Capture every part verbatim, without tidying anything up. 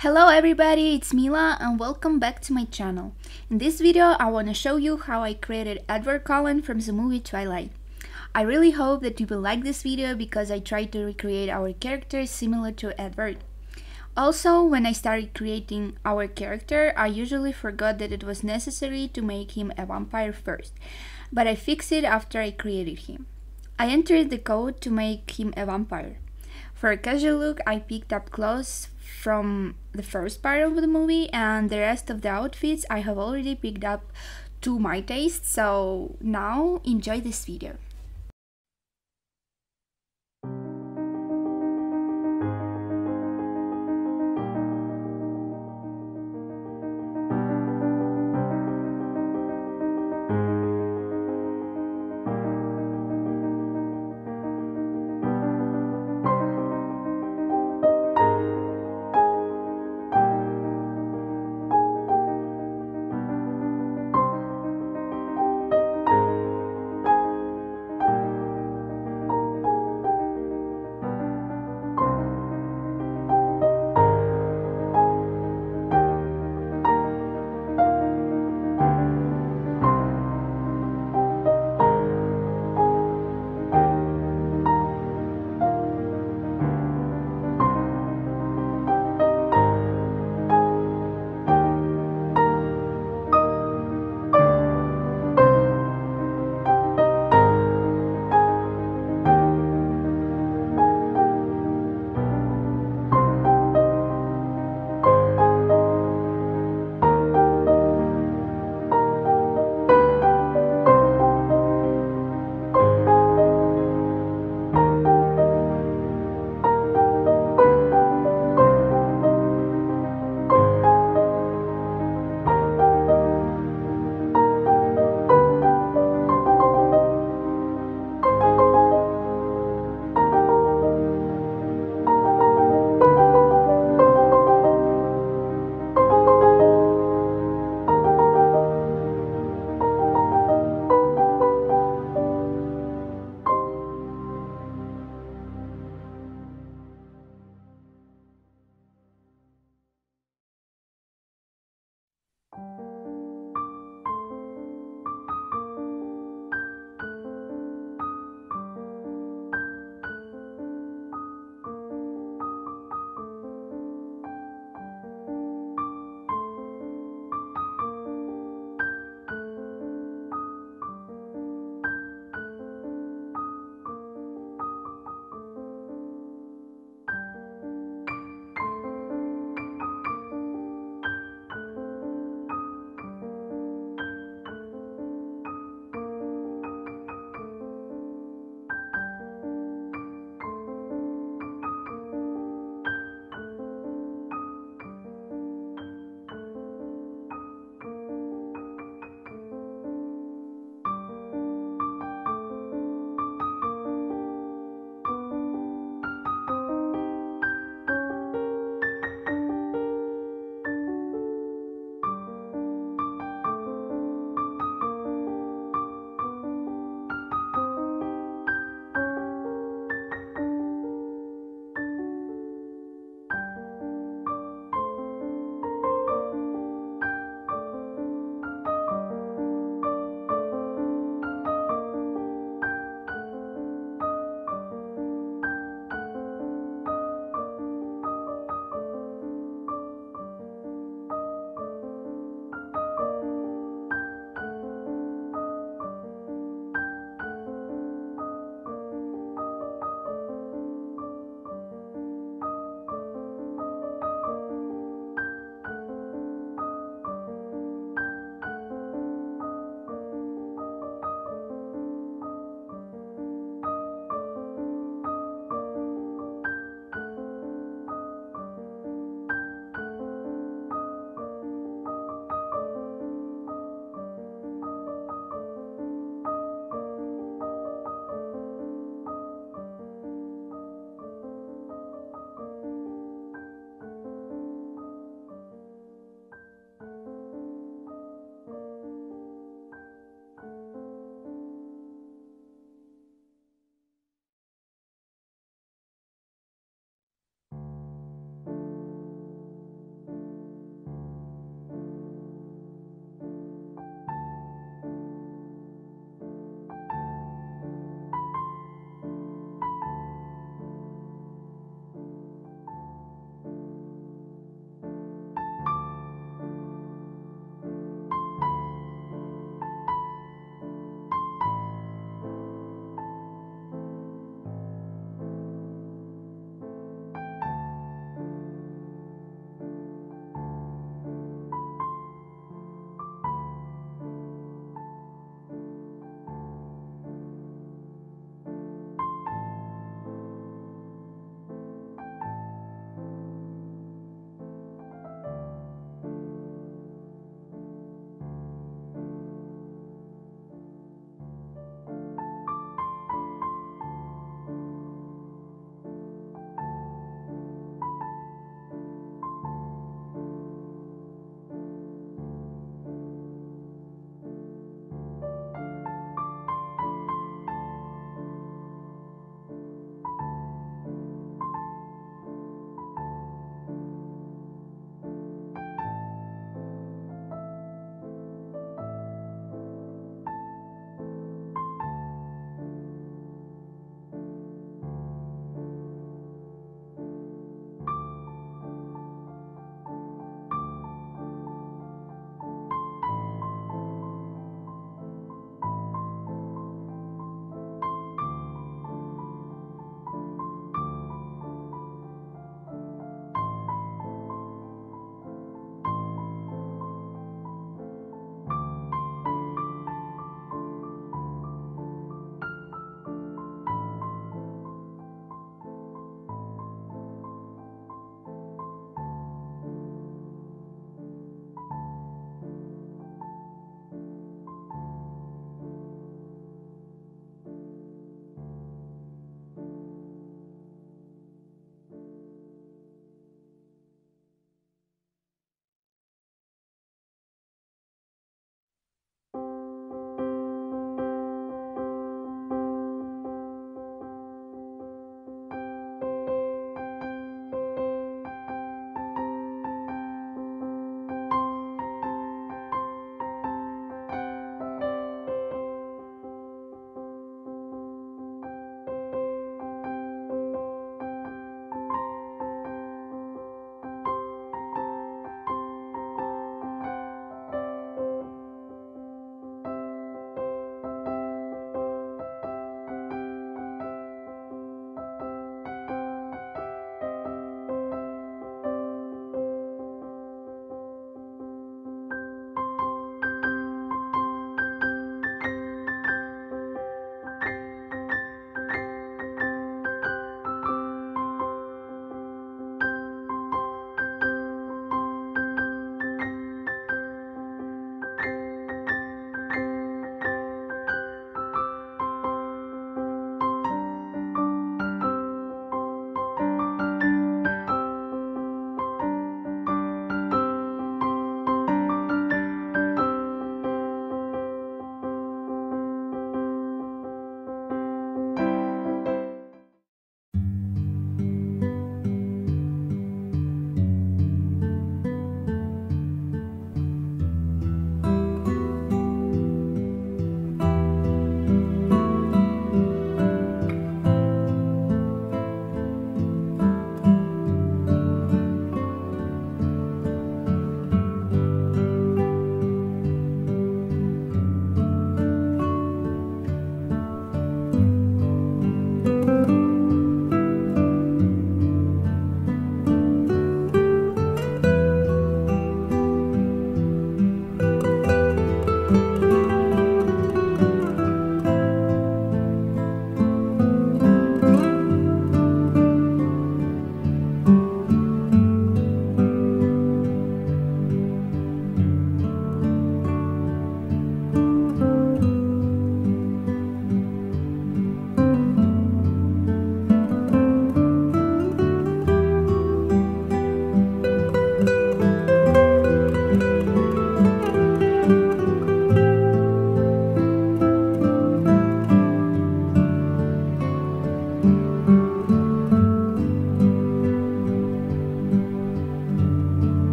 Hello everybody, it's Mila and welcome back to my channel. In this video I want to show you how I created Edward Cullen from the movie Twilight. I really hope that you will like this video because I tried to recreate our character similar to Edward. Also, when I started creating our character, I usually forgot that it was necessary to make him a vampire first, but I fixed it after I created him. I entered the code to make him a vampire. For a casual look, I picked up clothes from the first part of the movie, and the rest of the outfits I have already picked up to my taste, so now enjoy this video.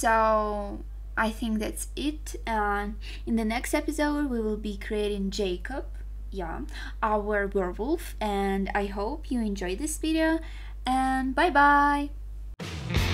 So I think that's it, and in the next episode we will be creating Jacob, yeah, our werewolf, and I hope you enjoyed this video, and bye bye.